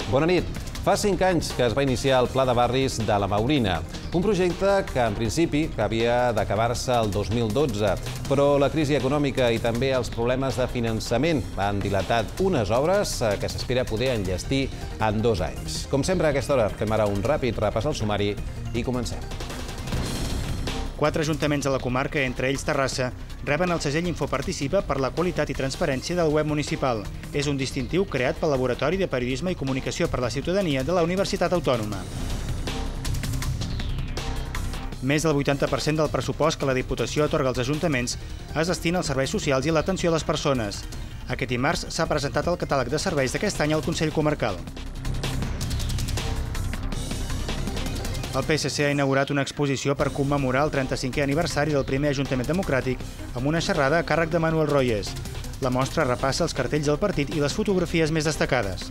Bona nit. Fa 5 anys que es va iniciar el Pla de Barris de la Maurina, un projecte que en principi havia d'acabar-se el 2012, però la crisi econòmica i també els problemes de finançament han dilatat unes obres que s'espera poder enllestir en 2 anys. Com sempre a aquesta hora fem ara un ràpid repàs al sumari i comencem. 4 ajuntaments de la comarca, entre ells Terrassa, reben el segell Infoparticipa per la qualitat i transparència del web municipal. És un distintiu creat pel Laboratori de Periodisme i Comunicació per la Ciutadania de la Universitat Autònoma. Més del 80% del pressupost que la Diputació atorga als ajuntaments es destina als serveis socials i a l'atenció a les persones. Aquest dimarts s'ha presentat el catàleg de serveis d'aquest any al Consell Comarcal. El PSC ha inaugurat una exposició per commemorar el 35è aniversari del primer Ajuntament Democràtic amb una xerrada a càrrec de Manuel Royes. La mostra repassa els cartells del partit i les fotografies més destacades.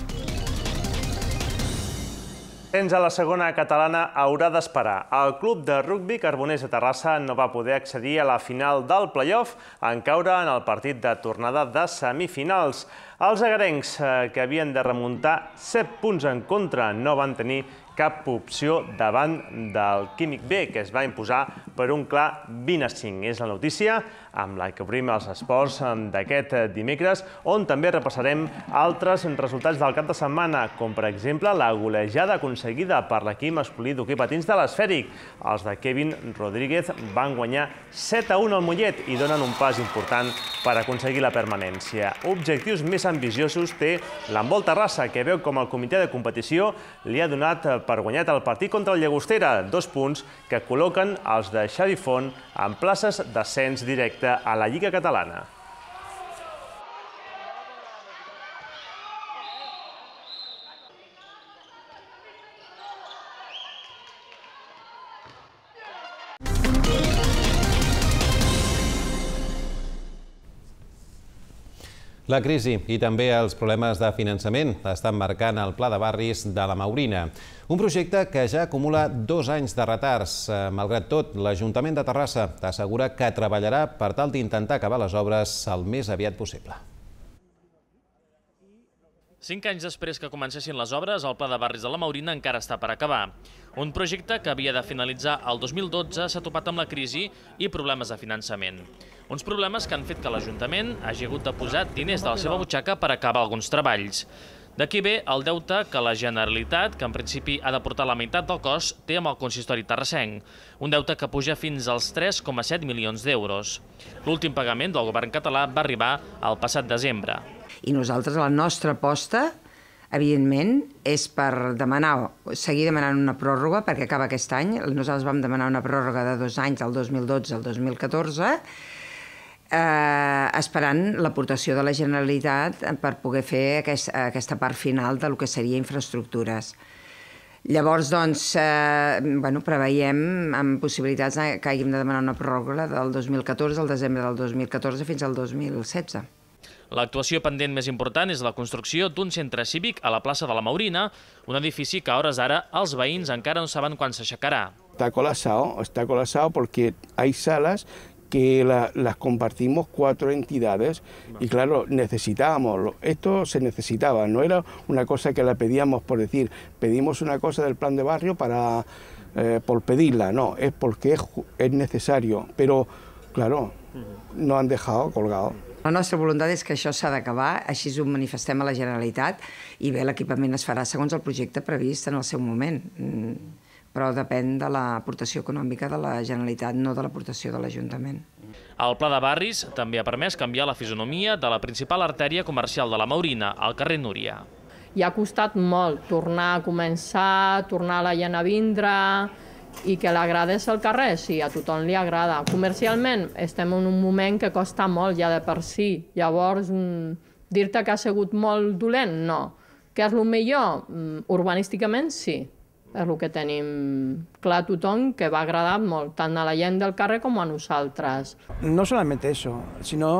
A la segona catalana haurà d'esperar. El club de rugbi Carboners de Terrassa no va poder accedir a la final del play-off en caure en el partit de tornada de semifinals. Els agarencs, que havien de remuntar 7 punts en contra, no van tenir cap opció davant del Químic B, que es va imposar per un clar 20-5. És la notícia amb la que obrim els esports d'aquest dimecres, on també repassarem altres resultats del cap de setmana, com per exemple la golejada aconseguida per l'equip masculí d'hoquei patins de l'Esfèric. Els de Kevin Rodríguez van guanyar 7-1 al Mollet i donen un pas important per aconseguir la permanència. Objectius més ambiciosos té l'Handbol Terrassa, que veu com el comitè de competició li ha donat per guanyat el partit contra el Llagostera, 2 punts que col·loquen els de Xavi Font en places d'ascens directe a la Lliga Catalana. La crisi i també els problemes de finançament estan marcant el Pla de Barris de la Maurina, un projecte que ja acumula 2 anys de retards. Malgrat tot, l'Ajuntament de Terrassa assegura que treballarà per tal d'intentar acabar les obres el més aviat possible. 5 anys després que comencessin les obres, el Pla de Barris de la Maurina encara està per acabar. Un projecte que havia de finalitzar el 2012 s'ha topat amb la crisi i problemes de finançament. Uns problemes que han fet que l'Ajuntament hagi hagut de posar diners de la seva butxaca per acabar alguns treballs. D'aquí ve el deute que la Generalitat, que en principi ha de portar la meitat del cost, té amb el consistori terrassenc. Un deute que puja fins als 3,7 milions d'euros. L'últim pagament del govern català va arribar el passat desembre. I nosaltres, la nostra aposta, evidentment, és per seguir demanant una pròrroga, perquè acaba aquest any. Nosaltres vam demanar una pròrroga de 2 anys, del 2012 al 2014, esperant l'aportació de la Generalitat per poder fer aquesta part final del que seria infraestructures. Llavors, doncs, preveiem amb possibilitats que hàgim de demanar una pròrroga del 2014, al desembre del 2014 fins al 2016. L'actuació pendent més important és la construcció d'un centre cívic a la plaça de la Maurina, un edifici que a hores d'ara els veïns encara no saben quan s'aixecarà. Está colapsado porque hay salas que las compartimos 4 entidades y claro, esto se necesitaba, no era una cosa que la pedíamos por decir, pedimos una cosa del plan de barrio por pedirla, no, es porque es necesario, pero claro, no han dejado colgado. La nostra voluntat és que això s'ha d'acabar, així ho manifestem a la Generalitat i bé, l'equipament es farà segons el projecte previst en el seu moment, però depèn de l'aportació econòmica de la Generalitat, no de l'aportació de l'Ajuntament. El Pla de Barris també ha permès canviar la fisonomia de la principal artèria comercial de la Maurina, al carrer Núria. I ha costat molt tornar a començar, tornar la gent a vindre i que l'agradés el carrer, sí, a tothom li agrada. Comercialment estem en un moment que costa molt ja de per si. Llavors, dir-te que ha sigut molt dolent, no. Que és el millor? Urbanísticament, sí. És el que tenim clar a tothom, que va agradar molt, tant a la gent del carrer com a nosaltres. No solamente eso, sino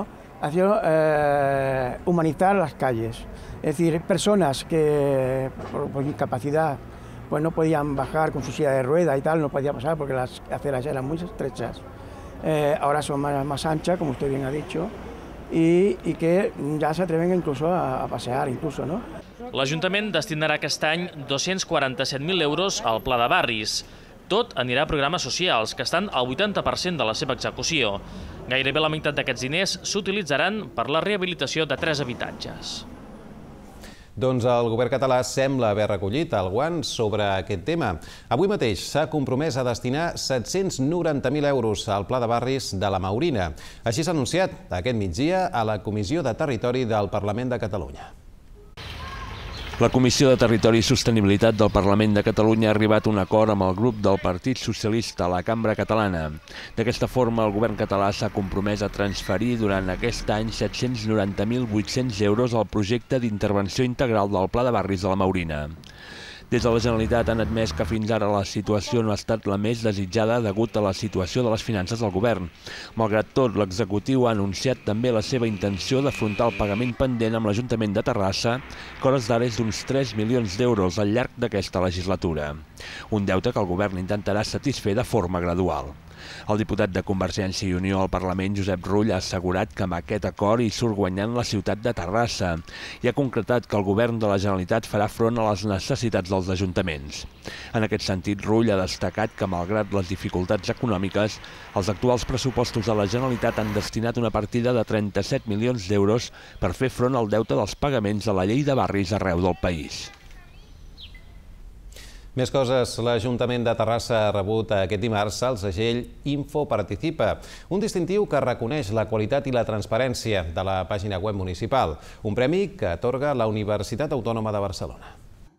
humanizar las calles. Es decir, personas que por incapacidad pues no podían bajar con su silla de rueda y tal, no podía pasar porque las aceras eran muy estrechas. Ahora son más anchas, como usted bien ha dicho, y que ya se atreven incluso a pasear, ¿no? L'Ajuntament destinarà aquest any 247.000 euros al Pla de Barris. Tot anirà a programes socials, que estan al 80% de la seva execució. Gairebé la meitat d'aquests diners s'utilitzaran per la rehabilitació de 3 habitatges. Doncs el govern català sembla haver recollit el guant sobre aquest tema. Avui mateix s'ha compromès a destinar 790.000 euros al Pla de Barris de la Maurina. Així s'ha anunciat aquest migdia a la Comissió de Territori del Parlament de Catalunya. La Comissió de Territori i Sostenibilitat del Parlament de Catalunya ha arribat a un acord amb el grup del Partit Socialista a la Cambra Catalana. D'aquesta forma, el govern català s'ha compromès a transferir durant aquest any 790.800 euros al projecte d'intervenció integral del Pla de Barris de la Maurina. Des de la Generalitat han admès que fins ara la situació no ha estat la més desitjada degut a la situació de les finances del govern. Malgrat tot, l'executiu ha anunciat també la seva intenció d'afrontar el pagament pendent amb l'Ajuntament de Terrassa, que a hores d'ara és d'uns 3 milions d'euros al llarg d'aquesta legislatura. Un deute que el govern intentarà satisfer de forma gradual. El diputat de Convergència i Unió al Parlament, Josep Rull, ha assegurat que amb aquest acord hi surt guanyant la ciutat de Terrassa i ha concretat que el govern de la Generalitat farà front a les necessitats dels ajuntaments. En aquest sentit, Rull ha destacat que, malgrat les dificultats econòmiques, els actuals pressupostos de la Generalitat han destinat una partida de 37 milions d'euros per fer front al deute dels pagaments de la llei de barris arreu del país. Més coses. L'Ajuntament de Terrassa ha rebut aquest dimarts el segell Info Participa, un distintiu que reconeix la qualitat i la transparència de la pàgina web municipal, un premi que atorga la Universitat Autònoma de Barcelona.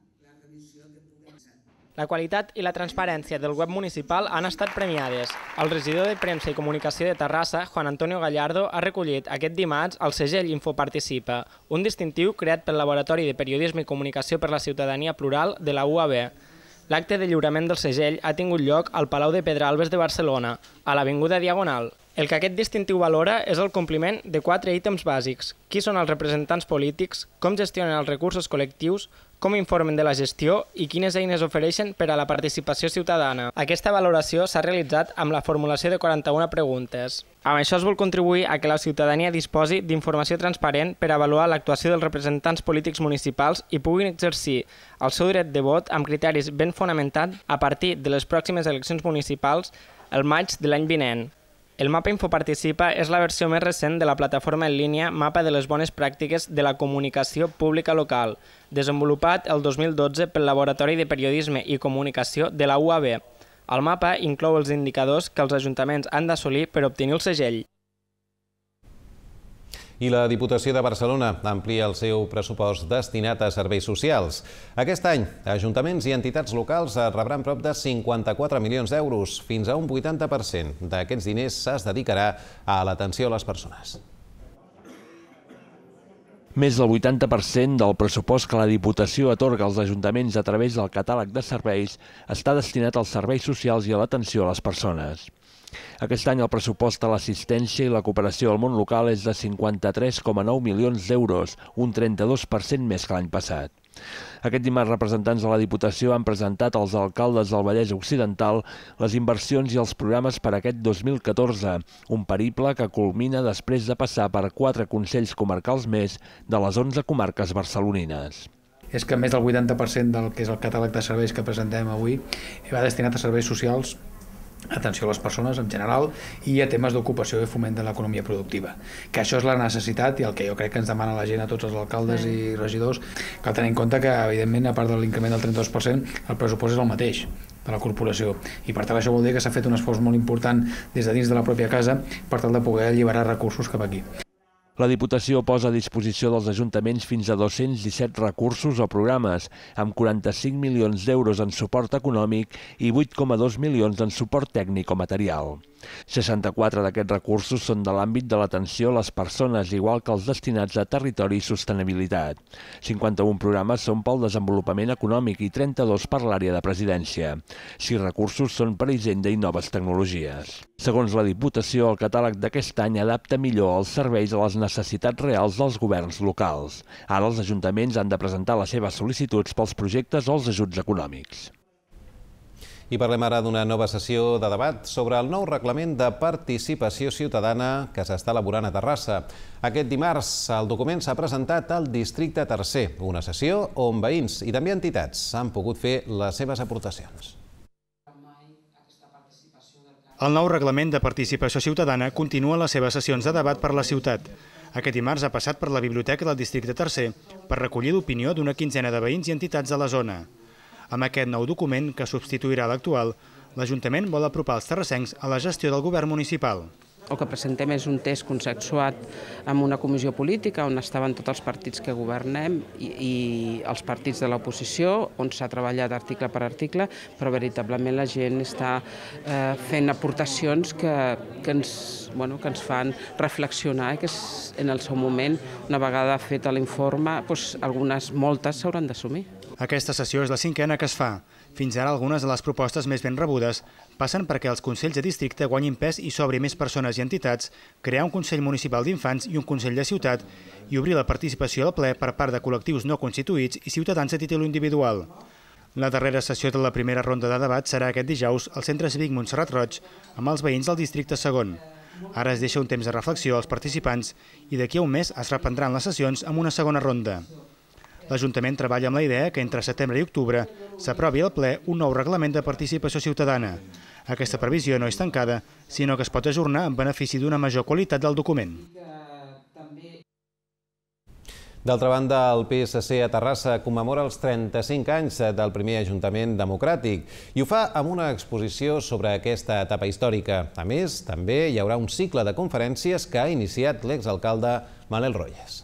La qualitat i la transparència del web municipal han estat premiades. El regidor de Premsa i Comunicació de Terrassa, Juan Antonio Gallardo, ha recollit aquest dimarts el segell Info Participa, un distintiu creat pel Laboratori de Periodisme i Comunicació per la Ciutadania Plural de la UAB. L'acte de lliurament del segell ha tingut lloc al Palau de Pedralbes de Barcelona, a l'Avinguda Diagonal. El que aquest distintiu valora és el compliment de 4 ítems bàsics: qui són els representants polítics, com gestionen els recursos col·lectius, com informen de la gestió i quines eines ofereixen per a la participació ciutadana. Aquesta valoració s'ha realitzat amb la formulació de 41 preguntes. Amb això es vol contribuir a que la ciutadania disposi d'informació transparent per avaluar l'actuació dels representants polítics municipals i puguin exercir el seu dret de vot amb criteris ben fonamentats a partir de les pròximes eleccions municipals el maig de l'any vinent. El mapa Info Participa és la versió més recent de la plataforma en línia Mapa de les bones pràctiques de la comunicació pública local, desenvolupat el 2012 pel Laboratori de Periodisme i Comunicació de la UAB. El mapa inclou els indicadors que els ajuntaments han d'assolir per obtenir el segell. I la Diputació de Barcelona amplia el seu pressupost destinat a serveis socials. Aquest any, ajuntaments i entitats locals rebran prop de 54 milions d'euros. Fins a un 80% d'aquests diners es dedicarà a l'atenció a les persones. Més del 80% del pressupost que la Diputació atorga als ajuntaments a través del catàleg de serveis està destinat als serveis socials i a l'atenció a les persones. Aquest any el pressupost a l'assistència i la cooperació al món local és de 53,9 milions d'euros, un 32% més que l'any passat. Aquest dimarts, representants de la Diputació han presentat als alcaldes del Vallès Occidental les inversions i els programes per a aquest 2014, un periple que culmina després de passar per 4 consells comarcals més de les 11 comarques barcelonines. És que més del 80% del que és el catàleg de serveis que presentem avui va destinat a serveis socials, atenció a les persones en general i a temes d'ocupació i foment de l'economia productiva. Que això és la necessitat i el que jo crec que ens demana la gent a tots els alcaldes i regidors. Cal tenir en compte que, evidentment, a part de l'increment del 32%, el pressupost és el mateix de la corporació. I per tant això vol dir que s'ha fet un esforç molt important des de dins de la pròpia casa per tal de poder alliberar recursos cap aquí. La Diputació posa a disposició dels ajuntaments fins a 217 recursos o programes, amb 45 milions d'euros en suport econòmic i 8,2 milions en suport tècnic o material. 64 d'aquests recursos són de l'àmbit de l'atenció a les persones, igual que els destinats a territori i sostenibilitat. 51 programes són pel desenvolupament econòmic i 32 per l'àrea de presidència. 6 recursos són per Hisenda i noves tecnologies. Segons la Diputació, el catàleg d'aquest any adapta millor els serveis a les necessitats reals dels governs locals. Ara els ajuntaments han de presentar les seves sol·licituds pels projectes o els ajuts econòmics. I parlem ara d'una nova sessió de debat sobre el nou reglament de participació ciutadana que s'està elaborant a Terrassa. Aquest dimarts el document s'ha presentat al districte tercer, una sessió on veïns i també entitats han pogut fer les seves aportacions. El nou reglament de participació ciutadana continua les seves sessions de debat per la ciutat. Aquest dimarts ha passat per la biblioteca del districte tercer per recollir l'opinió d'una quinzena de veïns i entitats de la zona. Amb aquest nou document, que substituirà l'actual, l'Ajuntament vol apropar els terrassencs a la gestió del govern municipal. El que presentem és un text consensuat amb una comissió política on estaven tots els partits que governem i els partits de l'oposició, on s'ha treballat article per article, però veritablement la gent està fent aportacions que ens fan reflexionar i que en el seu moment, una vegada fet l'informe, moltes s'hauran d'assumir. Aquesta sessió és la cinquena que es fa. Fins ara, algunes de les propostes més ben rebudes passen perquè els consells de districte guanyin pes i s'obri més persones i entitats, crear un Consell Municipal d'Infants i un Consell de Ciutat i obrir la participació al ple per part de col·lectius no constituïts i ciutadans a títol individual. La darrera sessió de la primera ronda de debat serà aquest dijous al Centre Cívic Montserrat Roig amb els veïns del districte segon. Ara es deixa un temps de reflexió als participants i d'aquí a un mes es reprendran les sessions amb una segona ronda. L'Ajuntament treballa amb la idea que entre setembre i octubre s'aprovi al ple un nou reglament de participació ciutadana. Aquesta previsió no és tancada, sinó que es pot ajornar en benefici d'una major qualitat del document. D'altra banda, el PSC a Terrassa commemora els 35 anys del primer Ajuntament democràtic i ho fa amb una exposició sobre aquesta etapa històrica. A més, també hi haurà un cicle de conferències que ha iniciat l'exalcalde Manel Royes.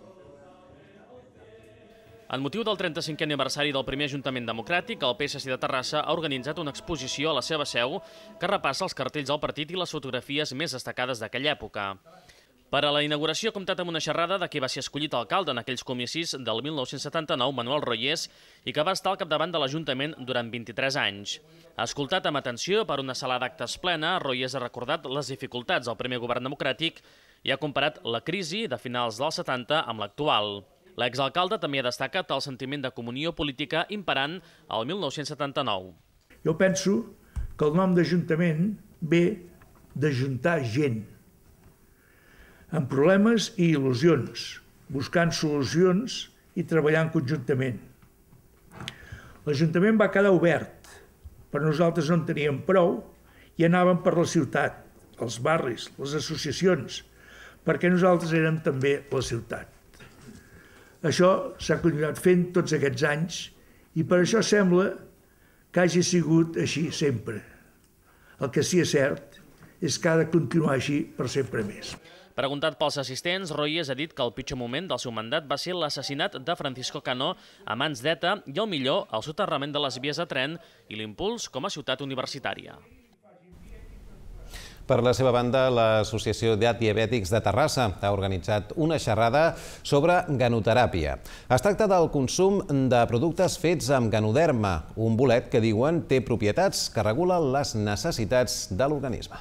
En motiu del 35è aniversari del primer Ajuntament democràtic, el PSC de Terrassa ha organitzat una exposició a la seva seu que repassa els cartells del partit i les fotografies més destacades d'aquella època. Per a la inauguració ha comptat amb una xerrada de qui va ser escollit alcalde en aquells comicis del 1979, Manuel Royes, i que va estar al capdavant de l'Ajuntament durant 23 anys. Escoltat amb atenció per una sala d'actes plena, Royes ha recordat les dificultats del primer govern democràtic i ha comparat la crisi de finals dels 70 amb l'actual. L'exalcalde també ha destacat el sentiment de comunió política imperant al 1979. Jo penso que el nom d'Ajuntament ve d'ajuntar gent, amb problemes i il·lusions, buscant solucions i treballant conjuntament. L'Ajuntament va quedar obert, però nosaltres no en teníem prou i anàvem per la ciutat, els barris, les associacions, perquè nosaltres érem també la ciutat. Això s'ha continuat fent tots aquests anys i per això sembla que hagi sigut així sempre. El que sí és cert és que ha de continuar així per sempre més. Preguntat pels assistents, Royes ha dit que el pitjor moment del seu mandat va ser l'assassinat de Francisco Cano a mans d'ETA i el millor, el soterrament de les vies de tren i l'impuls com a ciutat universitària. Per la seva banda, l'Associació de Diabètics de Terrassa ha organitzat una xerrada sobre ganoteràpia. Es tracta del consum de productes fets amb ganoderma, un bolet que diuen té propietats que regulen les necessitats de l'organisme.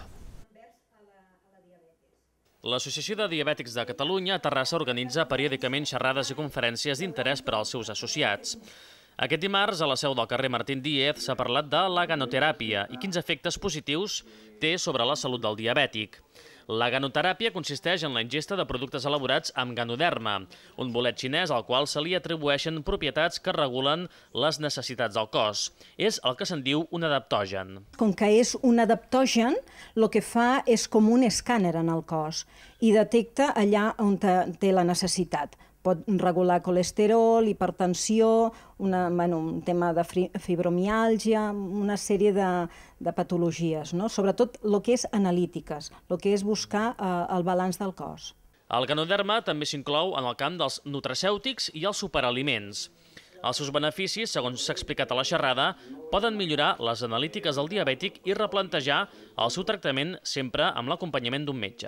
L'Associació de Diabètics de Catalunya a Terrassa organitza periòdicament xerrades i conferències d'interès per als seus associats. Aquest dimarts, a la seu del carrer Martín Díez, s'ha parlat de la ganoteràpia i quins efectes positius té sobre la salut del diabètic. La ganoteràpia consisteix en la ingesta de productes elaborats amb ganoderma, un bolet xinès al qual se li atribueixen propietats que regulen les necessitats del cos. És el que se'n diu un adaptogen. Com que és un adaptogen, el que fa és com un escàner en el cos i detecta allà on té la necessitat. Pot regular colesterol, hipertensió, un tema de fibromiàlgia, una sèrie de patologies, sobretot el que és analítiques, el que és buscar el balanç del cos. El ganoderma també s'inclou en el camp dels nutracèutics i els superaliments. Els seus beneficis, segons s'ha explicat a la xerrada, poden millorar les analítiques del diabètic i replantejar el seu tractament sempre amb l'acompanyament d'un metge.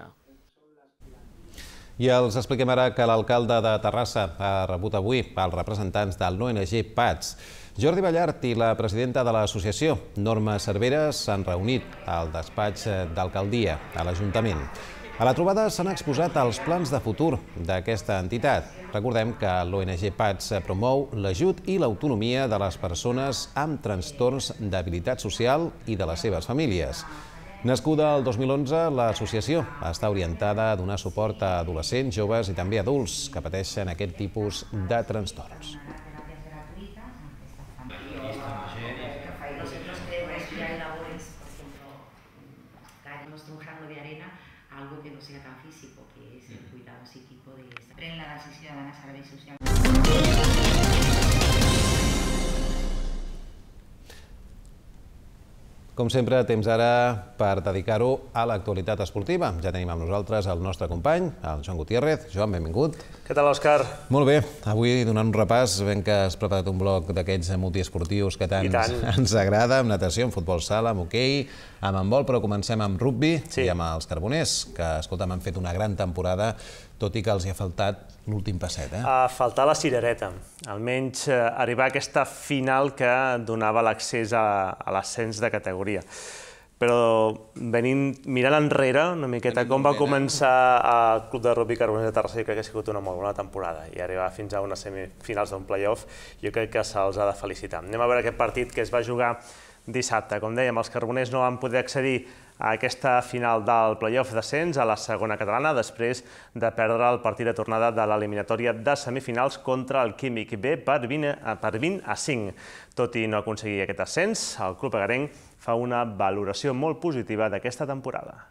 I els expliquem ara que l'alcalde de Terrassa ha rebut avui els representants del ONG PATS. Jordi Ballart i la presidenta de l'associació, Norma Cervera, s'han reunit al despatx d'alcaldia a l'Ajuntament. A la trobada s'han exposat els plans de futur d'aquesta entitat. Recordem que l'ONG PATS promou l'ajut i l'autonomia de les persones amb trastorns d'habilitat social i de les seves famílies. Nascuda el 2011, l'associació està orientada a donar suport a adolescents, joves i també adults que pateixen aquest tipus de trastorns. Algo que no sea tan físico, que es el cuidado psíquico de esta. En la base ciudadana serveis socials. Com sempre, temps ara per dedicar-ho a l'actualitat esportiva. Ja tenim amb nosaltres el nostre company, el Joan Gutiérrez. Joan, benvingut. Què tal, Òscar? Molt bé. Avui, donant un repàs, veiem que has preparat un bloc d'aquests multiesportius que tant ens agrada, amb natació, amb futbol sala, amb hoquei, amb handbol, però comencem amb rugbi i amb els Carboners, que, escolta'm, han fet una gran temporada, tot i que els hi ha faltat l'últim passet. Ha faltat la cirereta, almenys arribar a aquesta final que donava l'accés a l'ascens de categoria. Però mirant enrere una miqueta com va començar el Club de Rugbi Carboners de Terrassa, jo crec que ha sigut una molt bona temporada i arribar fins a unes semifinals d'un play-off jo crec que se'ls ha de felicitar. Anem a veure aquest partit que es va jugar dissabte. Com dèiem, els Carboners no van poder accedir a aquesta final del play-off d'ascens a la segona catalana després de perdre el partit de tornada de l'eliminatòria de semifinals contra el Químic B per 20-5. Tot i no aconseguir aquest ascens, el club agarenc fa una valoració molt positiva d'aquesta temporada.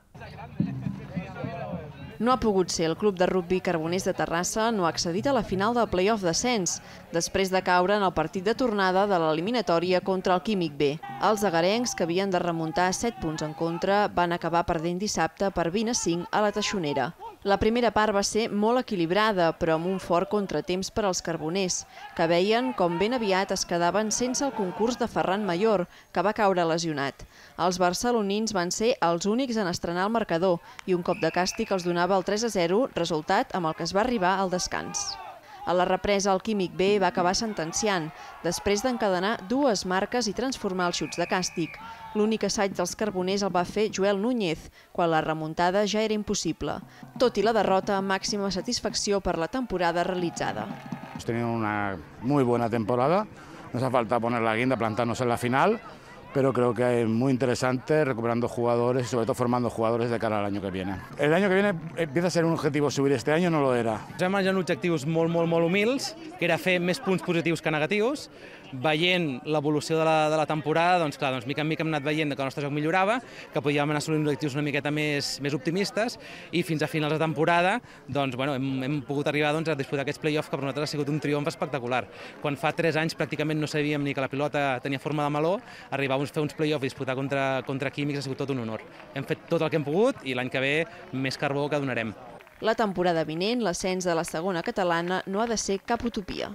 No ha pogut ser. El Club de Rugbi Carboners de Terrassa no ha accedit a la final del play-off d'ascens, després de caure en el partit de tornada de l'eliminatòria contra el Químic B. Els agarencs, que havien de remuntar 7 punts en contra, van acabar perdent dissabte per 20-5 a la Teixonera. La primera part va ser molt equilibrada, però amb un fort contratemps per als carboners, que veien com ben aviat es quedaven sense el concurs de Ferran Mayor, que va caure lesionat. Els barcelonins van ser els únics en estrenar el marcador i un cop de càstig els donava el 3-0, resultat amb el que es va arribar al descans. A la represa, el Químic B va acabar sentenciant, després d'encadenar 2 marques i transformar els xuts de càstig. L'únic assaig dels carboners el va fer Joel Núñez, quan la remuntada ja era impossible. Tot i la derrota, màxima satisfacció per la temporada realitzada. Hemos tenido una muy buena temporada, nos ha faltado poner la guinda, plantarnos en la final, pero creo que es muy interesante recuperando jugadores y sobre todo formando jugadores de cara al año que viene. El año que viene empieza a ser un objetivo subir, este año no lo era. Hem manejat objectius molt humils, que era fer més punts positius que negatius. Veient l'evolució de la temporada, doncs clar, mica en mica hem anat veient que el nostre joc millorava, que podíem anar assolint objectius una miqueta més optimistes i fins a finals de temporada doncs, hem pogut arribar a disputar aquests play-offs que per nosaltres ha sigut un triomf espectacular. Quan fa 3 anys pràcticament no sabíem ni que la pilota tenia forma de meló, arribar a fer uns play-offs i disputar contra químics ha sigut tot un honor. Hem fet tot el que hem pogut i l'any que ve més carbó que donarem. La temporada vinent, l'ascens de la segona catalana no ha de ser cap utopia.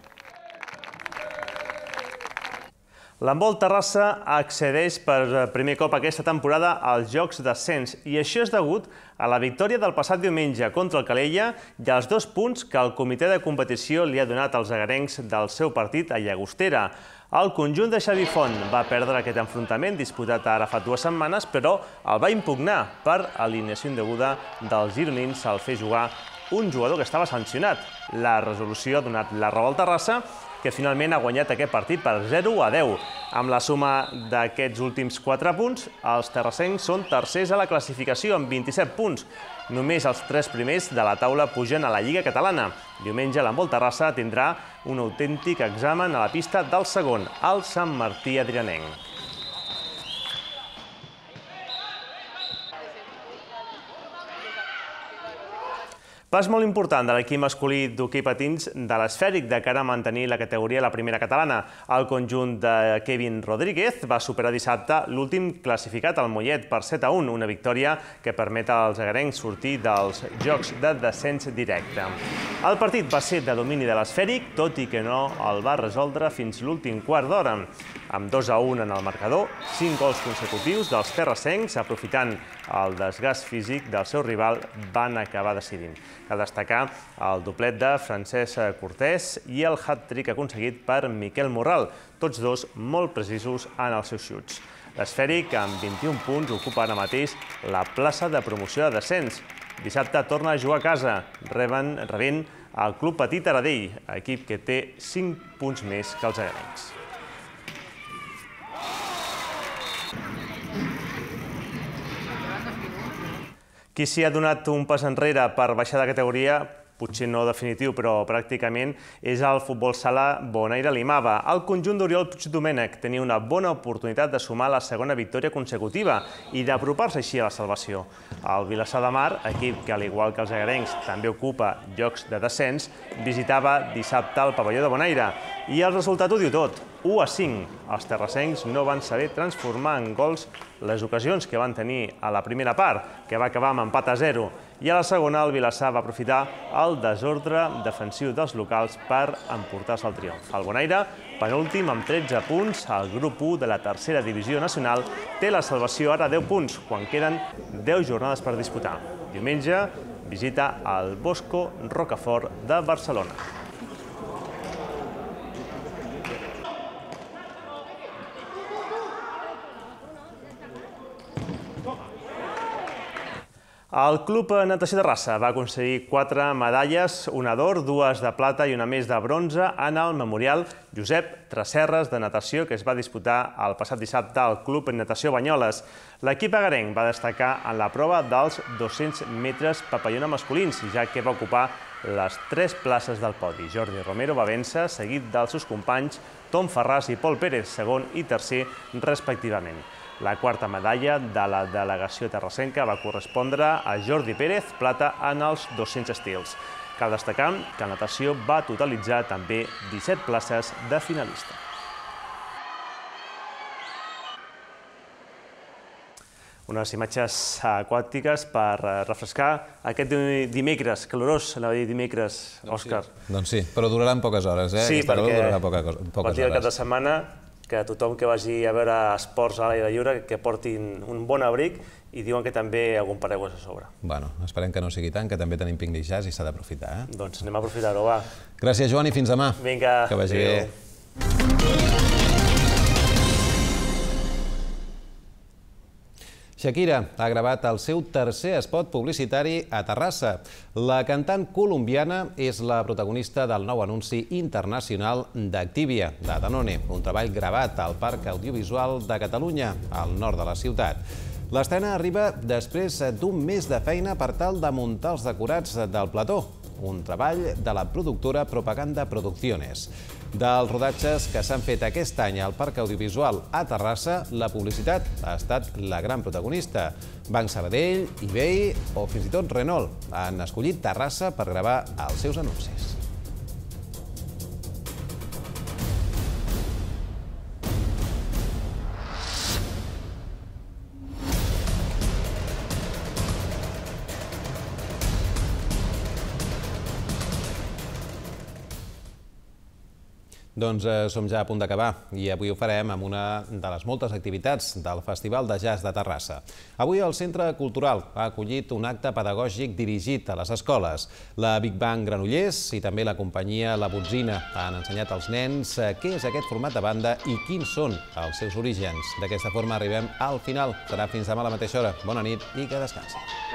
L'handbol Terrassa accedeix per primer cop aquesta temporada als Jocs d'Ascens i això és degut a la victòria del passat diumenge contra el Calella i als 2 punts que el comitè de competició li ha donat als agarencs del seu partit a Llagostera. El conjunt de Xavi Font va perdre aquest enfrontament disputat ara fa 2 setmanes, però el va impugnar per alineació indeguda dels gironins al fer jugar un jugador que estava sancionat. La resolució ha donat la raó al Terrassa, que finalment ha guanyat aquest partit per 0-10. Amb la suma d'aquests últims 4 punts, els terrassencs són tercers a la classificació amb 27 punts. Només els 3 primers de la taula pugen a la Lliga Catalana. Diumenge l'handbol Terrassa tindrà un autèntic examen a la pista del segon, el Sant Martí Adrianenc. Pas molt important de l'equip masculí d'hoquei patins de l'Esfèric de cara a mantenir la categoria a la primera catalana. El conjunt de Kevin Rodríguez va superar dissabte l'últim classificat al Mollet per 7-1, una victòria que permet als agarencs sortir dels jocs de descens directe. El partit va ser de domini de l'Esfèric, tot i que no el va resoldre fins l'últim quart d'hora. Amb 2-1 en el marcador, 5 gols consecutius dels terrassencs, aprofitant el desgast físic del seu rival, van acabar decidint. Cal destacar el doblet de Francesc Cortés i el hat-trick aconseguit per Miquel Morral, tots dos molt precisos en els seus xuts. L'Esfèric, amb 21 punts, ocupa ara mateix la plaça de promoció de descens. dissabte torna a jugar a casa, rebent el Club Petit Taradell, equip que té 5 punts més que els agarencs. Qui s'hi ha donat un pas enrere per baixar de categoria, potser no definitiu, però pràcticament, és el futbol sala Bonaire-Limava. El conjunt d'Oriol Puigdomènech tenia una bona oportunitat de sumar la segona victòria consecutiva i d'apropar-se així a la salvació. El Vilassar de Mar, equip que, al igual que els agarencs, també ocupa llocs de descens, visitava dissabte el pavelló de Bonaire. I el resultat ho diu tot, 1-5. Els terrassencs no van saber transformar en gols les ocasions que van tenir a la primera part, que va acabar amb empat a 0. I a la segona, el Vilassar va aprofitar el desordre defensiu dels locals per emportar-se el triomf. El Bonaire, penúltim amb 13 punts, el grup 1 de la tercera divisió nacional, té la salvació ara a 10 punts, quan queden 10 jornades per disputar. Diumenge visita el Bosco Rocafort de Barcelona. El Club Natació Terrassa va aconseguir 4 medalles, una d'or, 2 de plata i una més de bronze en el Memorial Josep Tresserres de natació que es va disputar el passat dissabte al Club Natació Banyoles. L'equip agarenc va destacar en la prova dels 200 metres papallona masculins, ja que va ocupar les 3 places del podi. Jordi Romero va vèncer, seguit dels seus companys Tom Ferràs i Pol Pérez, segon i tercer respectivament. La quarta medalla de la delegació terrassenca va correspondre a Jordi Pérez, plata en els 200 estils. Cal destacar que la natació va totalitzar també 17 places de finalista. Unes imatges aquàtiques per refrescar aquest dimecres, calorós, anava a dir dimecres, Òscar. Doncs sí, però duraran poques hores, eh? Sí, perquè a partir del cap de setmana que tothom que vagi a veure esports a l'aire lliure que portin un bon abric i diuen que també algun paraigües a sobre. Bueno, esperem que no sigui tant, que també tenim pícnic jazz i s'ha d'aprofitar, eh? Doncs anem a aprofitar-ho, va. Gràcies, Joan, i fins demà. Vinga, que vagi bé. Shakira ha gravat el seu tercer espot publicitari a Terrassa. La cantant colombiana és la protagonista del nou anunci internacional d'Activia, de Danone, un treball gravat al Parc Audiovisual de Catalunya, al nord de la ciutat. L'estrena arriba després d'un mes de feina per tal de muntar els decorats del plató, un treball de la productora Propaganda Producciones. Dels rodatges que s'han fet aquest any al Parc Audiovisual a Terrassa, la publicitat ha estat la gran protagonista. Banc Sabadell, eBay o fins i tot Renault han escollit Terrassa per gravar els seus anuncis. Doncs som ja a punt d'acabar i avui ho farem amb una de les moltes activitats del Festival de Jazz de Terrassa. Avui el Centre Cultural ha acollit un acte pedagògic dirigit a les escoles. La Big Bang Granollers i també la companyia La Botzina han ensenyat als nens què és aquest format de banda i quins són els seus orígens. D'aquesta forma arribem al final. Serà fins demà a la mateixa hora. Bona nit i que descansin.